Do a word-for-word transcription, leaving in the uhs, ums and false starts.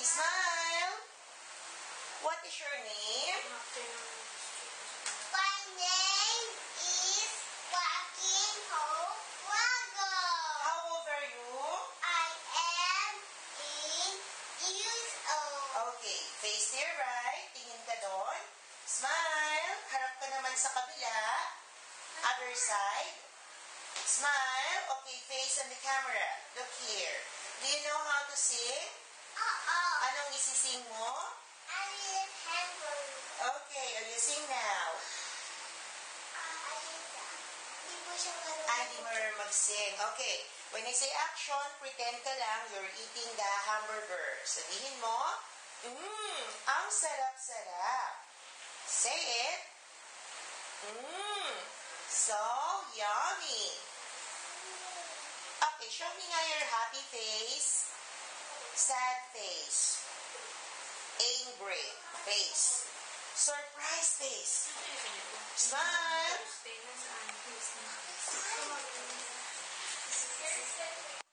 smile. What is your name? My name is Joaquin Hope Wago. How old are you? I am eight years old. Okay, face to your right. Tingin ka doon. Smile. Harap ka naman sa kabila. Other side. Smile. Okay, face on the camera. Look here. Do you know how to sing? Uh-oh. Anong isising mo? I live hamburger. Okay, are you sing now? Ah, ayun na. Hindi mo siya marunong. Ay, hindi mo rin mag-sing. Okay, when I say action, pretend ka lang you're eating the hamburger. Sabihin mo, mmm, ang sarap-sarap. Say it. Mmm, so yummy. Okay, show me nga your happy face, sad face, angry face, surprise face. Smile.